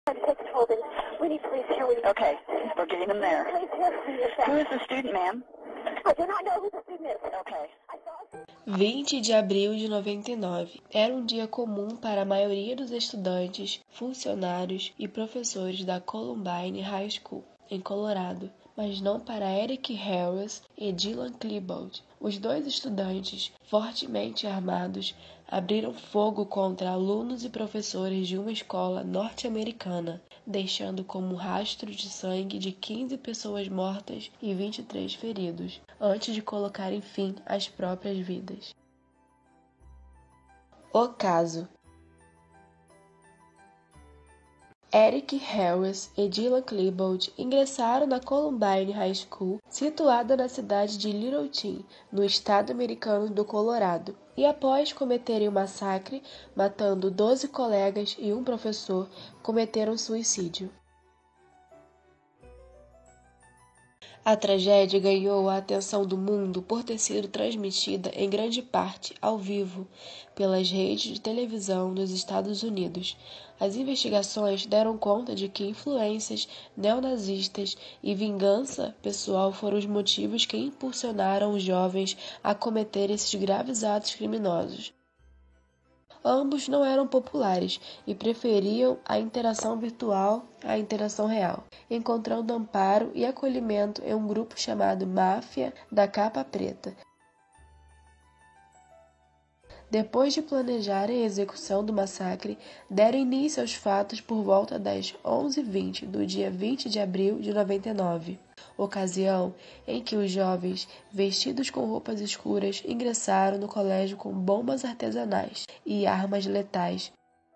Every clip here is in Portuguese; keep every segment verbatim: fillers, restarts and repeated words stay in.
Take control of it. We need police here. We need Okay, we're getting them there. police here. We need Who is the student, ma'am? I do not know who the student is. Okay. I saw vinte de abril de noventa e nove era um dia comum para a maioria dos estudantes, funcionários e professores da Columbine High School, em Colorado, mas não para Eric Harris e Dylan Klebold. Os dois estudantes, fortemente armados, abriram fogo contra alunos e professores de uma escola norte-americana, deixando como rastro de sangue de quinze pessoas mortas e vinte e três feridos, antes de colocarem fim às próprias vidas. O caso. Eric Harris e Dylan Klebold ingressaram na Columbine High School, situada na cidade de Littleton, no estado americano do Colorado, e após cometerem o massacre, matando doze colegas e um professor, cometeram suicídio. A tragédia ganhou a atenção do mundo por ter sido transmitida em grande parte ao vivo pelas redes de televisão nos Estados Unidos. As investigações deram conta de que influências neonazistas e vingança pessoal foram os motivos que impulsionaram os jovens a cometer esses graves atos criminosos. Ambos não eram populares e preferiam a interação virtual à interação real, encontrando amparo e acolhimento em um grupo chamado Máfia da Capa Preta. Depois de planejarem a execução do massacre, deram início aos fatos por volta das onze e vinte do dia vinte de abril de noventa e nove, ocasião em que os jovens, vestidos com roupas escuras, ingressaram no colégio com bombas artesanais e armas letais.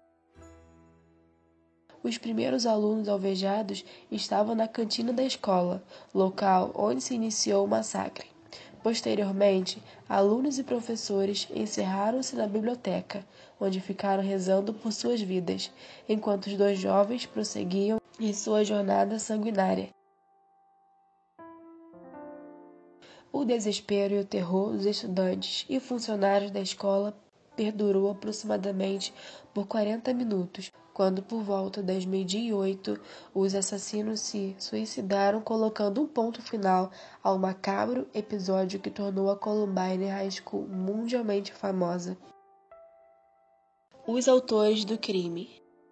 Os primeiros alunos alvejados estavam na cantina da escola, local onde se iniciou o massacre. Posteriormente, alunos e professores encerraram-se na biblioteca, onde ficaram rezando por suas vidas, enquanto os dois jovens prosseguiam em sua jornada sanguinária. O desespero e o terror dos estudantes e funcionários da escola perdurou aproximadamente por quarenta minutos, quando por volta das meio-dia e oito, os assassinos se suicidaram, colocando um ponto final ao macabro episódio que tornou a Columbine High School mundialmente famosa. Os autores do crime.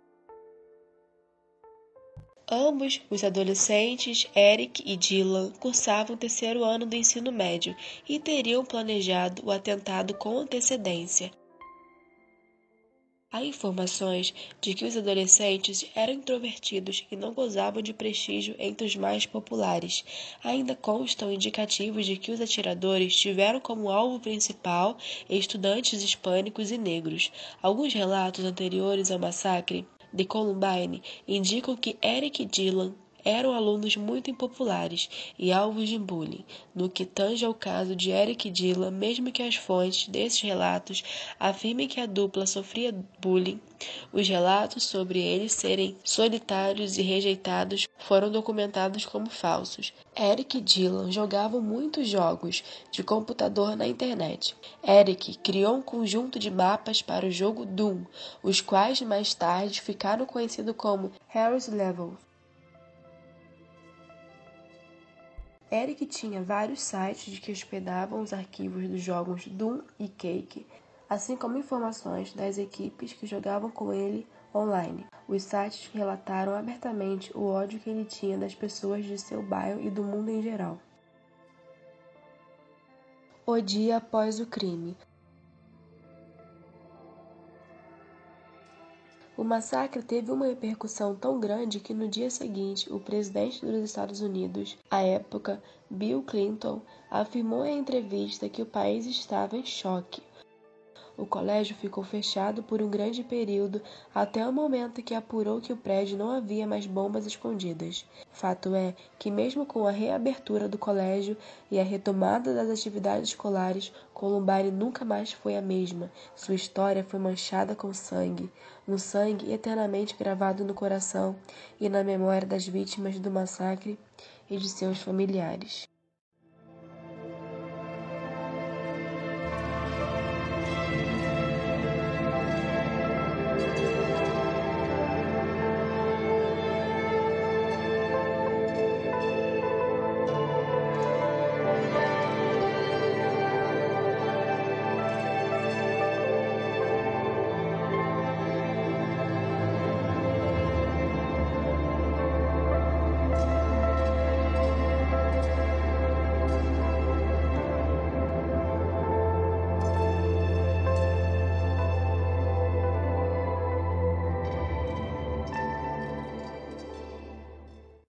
Ambos os adolescentes, Eric e Dylan, cursavam o terceiro ano do ensino médio e teriam planejado o atentado com antecedência. Há informações de que os adolescentes eram introvertidos e não gozavam de prestígio entre os mais populares. Ainda constam indicativos de que os atiradores tiveram como alvo principal estudantes hispânicos e negros. Alguns relatos anteriores ao massacre de Columbine indicam que Eric e Dylan eram alunos muito impopulares e alvos de bullying. No que tange ao caso de Eric e Dylan, mesmo que as fontes desses relatos afirmem que a dupla sofria bullying, os relatos sobre eles serem solitários e rejeitados foram documentados como falsos. Eric e Dylan jogavam muitos jogos de computador na internet. Eric criou um conjunto de mapas para o jogo Doom, os quais mais tarde ficaram conhecidos como Harris Levels. Eric tinha vários sites de que hospedavam os arquivos dos jogos Doom e Quake, assim como informações das equipes que jogavam com ele online. Os sites relataram abertamente o ódio que ele tinha das pessoas de seu bairro e do mundo em geral. O dia após o crime. O massacre teve uma repercussão tão grande que no dia seguinte, o presidente dos Estados Unidos, à época, Bill Clinton, afirmou em entrevista que o país estava em choque. O colégio ficou fechado por um grande período até o momento que apurou que o prédio não havia mais bombas escondidas. Fato é que mesmo com a reabertura do colégio e a retomada das atividades escolares, Columbine nunca mais foi a mesma. Sua história foi manchada com sangue, um sangue eternamente gravado no coração e na memória das vítimas do massacre e de seus familiares.